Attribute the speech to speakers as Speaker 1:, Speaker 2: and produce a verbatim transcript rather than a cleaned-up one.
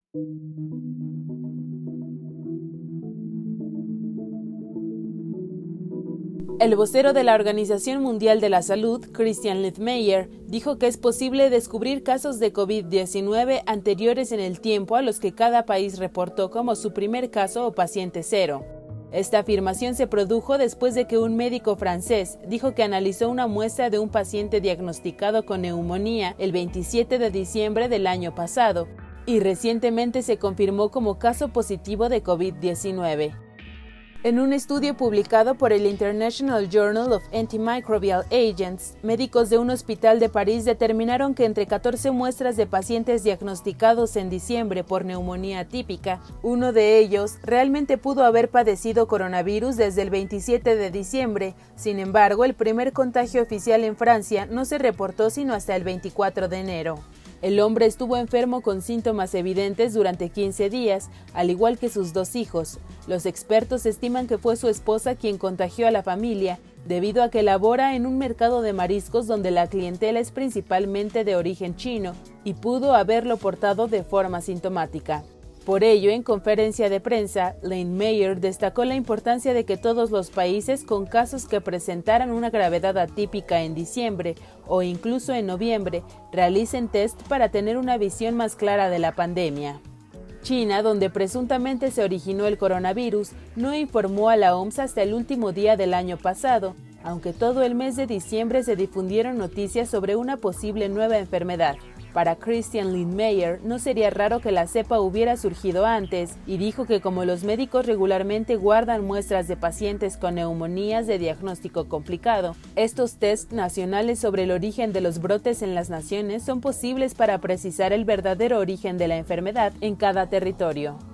Speaker 1: El vocero de la Organización Mundial de la Salud, Christian Lindmeier, dijo que es posible descubrir casos de COVID diecinueve anteriores en el tiempo a los que cada país reportó como su primer caso o paciente cero. Esta afirmación se produjo después de que un médico francés dijo que analizó una muestra de un paciente diagnosticado con neumonía el veintisiete de diciembre del año pasado y recientemente se confirmó como caso positivo de COVID diecinueve. En un estudio publicado por el International Journal of Antimicrobial Agents, médicos de un hospital de París determinaron que entre catorce muestras de pacientes diagnosticados en diciembre por neumonía atípica, uno de ellos realmente pudo haber padecido coronavirus desde el veintisiete de diciembre. Sin embargo, el primer contagio oficial en Francia no se reportó sino hasta el veinticuatro de enero. El hombre estuvo enfermo con síntomas evidentes durante quince días, al igual que sus dos hijos. Los expertos estiman que fue su esposa quien contagió a la familia, debido a que labora en un mercado de mariscos donde la clientela es principalmente de origen chino, y pudo haberlo portado de forma sintomática. Por ello, en conferencia de prensa, Lindmeier destacó la importancia de que todos los países con casos que presentaran una gravedad atípica en diciembre o incluso en noviembre realicen test para tener una visión más clara de la pandemia. China, donde presuntamente se originó el coronavirus, no informó a la O M S hasta el último día del año pasado, aunque todo el mes de diciembre se difundieron noticias sobre una posible nueva enfermedad. Para Christian Lindmeier, no sería raro que la cepa hubiera surgido antes, y dijo que como los médicos regularmente guardan muestras de pacientes con neumonías de diagnóstico complicado, estos test nacionales sobre el origen de los brotes en las naciones son posibles para precisar el verdadero origen de la enfermedad en cada territorio.